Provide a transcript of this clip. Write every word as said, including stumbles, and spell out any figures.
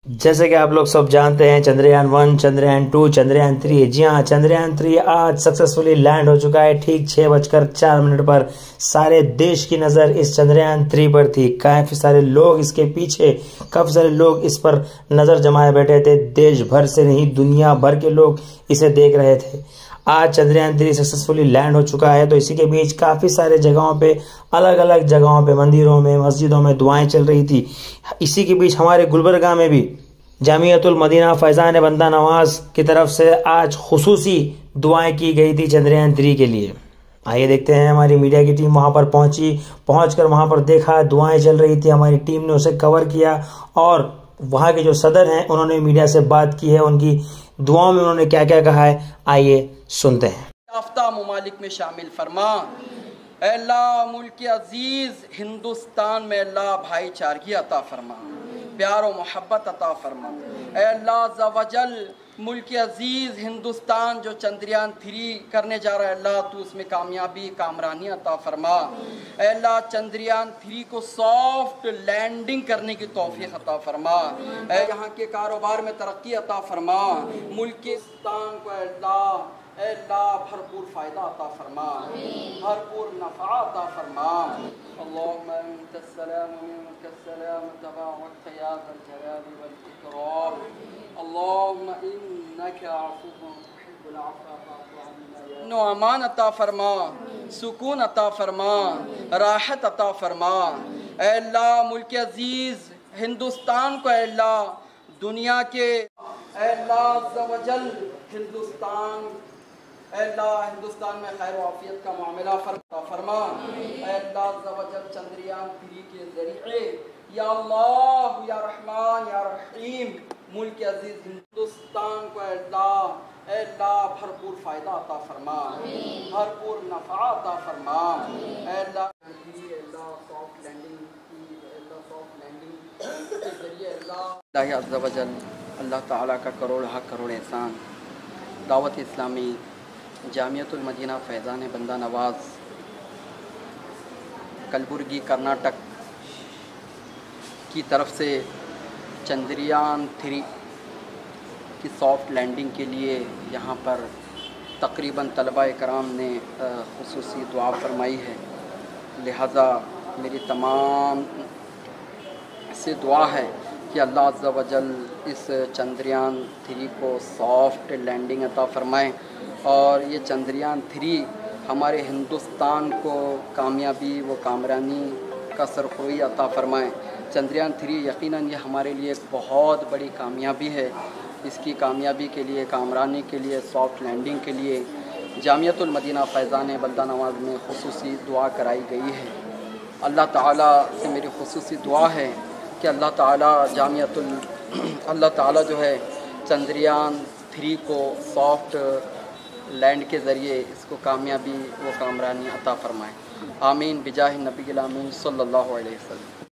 جیسے کہ آپ لوگ سب جانتے ہیں Chandrayaan one, Chandrayaan two, Chandrayaan three, جی ہاں چندریان تھری آج سکسسفلی لینڈ ہو چکا ہے ٹھیک چھ بج کر چار منٹ پر۔ سارے دیش کی نظر اس چندریان تھری پر تھی، کافی سارے لوگ اس کے پیچھے، کافی سارے لوگ اس پر نظر جمائے بیٹھے تھے، دیش بھر سے نہیں دنیا بھر کے لوگ اسے دیکھ رہے تھے۔ آج چندریان تھری سکسسفلی لینڈ ہو چکا ہے، تو اسی کے بیچ کافی سارے جگہوں پہ، الگ الگ جگہوں پہ، مندروں میں، مسجدوں میں دعائیں چل رہی تھی۔ اسی کے بیچ ہمارے گلبرگہ میں بھی جامعۃ المدینہ فیضان بندہ نواز کی طرف سے آج خصوصی دعائیں کی گئی تھی چندریان تھری کے لیے۔ آئیے دیکھتے ہیں، ہماری میڈیا کی ٹیم وہاں پر پہنچی، پہنچ کر وہاں پر دیکھا دعائیں چل رہی تھی، ہماری ٹیم نے اسے کور کیا، اور وہاں کے جو صدر ہیں انہوں نے میڈیا سے بات کی ہے، ان کی دعاؤں میں انہوں نے کیا کیا کہا ہے، آئیے سنتے ہیں۔ یافتہ ممالک میں شامل فرما، اے اللہ ملک عزیز ہندوستان میں اللہ بھائی چارگی عطا فرما، پیار و محبت عطا فرما۔ اے اللہ عز و جل ملک عزیز ہندوستان جو چندریان تھری کرنے جا رہا ہے، اللہ تو اس میں کامیابی کامرانی عطا فرما۔ اے اللہ چندریان تھری کو سافٹ لینڈنگ کرنے کی توفیق عطا فرما۔ اے یہاں کے کاروبار میں ترقی عطا فرما، ملک ہندوستان کو اے اللہ اے اللہ بھرپور فائدہ عطا فرما، بھرپور نفع عطا فرما۔ اللہم انت السلام و منک السلام تبارک یا ذا الجلال والاکرام، اللہم انک عفو تحب العفو فاعف عنا۔ امن و امان عطا فرما، سکون عطا فرما، راحت عطا فرما۔ اے اللہ ملک عزیز ہندوستان کو اے اللہ دنیا کے اے اللہ عز و جل ہندوستان اے اللہ ہندوستان میں خیر و عافیت کا معاملہ فرما۔ اے اللہ عز و جل چندریان تھری کے ذریعے یا اللہ یا رحمان یا رحیم ملک عزیز ہندوستان کو اے اللہ اے اللہ بھرپور فائدہ عطا فرما، بھرپور نفع عطا فرما۔ اے اللہ اللہ سافٹ لینڈنگ کی اے اللہ سافٹ لینڈنگ کے ذریعے اللہ اللہ عز و جل اللہ تعالیٰ کا کروڑ حق کروڑ احسان، دعوت اسلامی جامعۃ المدینہ فیضان بندہ نواز کلبرگی کرناٹک کی طرف سے چندریان تھری کی سافٹ لینڈنگ کے لیے یہاں پر تقریباً طلباء کرام نے خصوصی دعا فرمائی ہے، لہذا میری تمام سے دعا ہے کہ اللہ عز و جل اس چندریان تھری کو سافٹ لینڈنگ عطا فرمائیں، اور یہ چندریان تھری ہمارے ہندوستان کو کامیابی و کامرانی کا سرخروئی عطا فرمائیں۔ چندریان تھری یقیناً یہ ہمارے لیے ایک بہت بڑی کامیابی ہے، اس کی کامیابی کے لیے، کامرانی کے لیے، سافٹ لینڈنگ کے لیے جامعۃ المدینہ فیضان بندہ نواز میں خصوصی دعا کرائی گئی ہے۔ اللہ تعالیٰ سے میری خصوصی دعا ہے کہ اللہ تعالیٰ جامعۃ ال اللہ تعالیٰ جو ہے چندریان تھری کو سافٹ لینڈ کے ذریعے اس کو کامیابی و کامرانی عطا فرمائے، آمین بجاہ نبی الامین صلی اللہ علیہ وسلم۔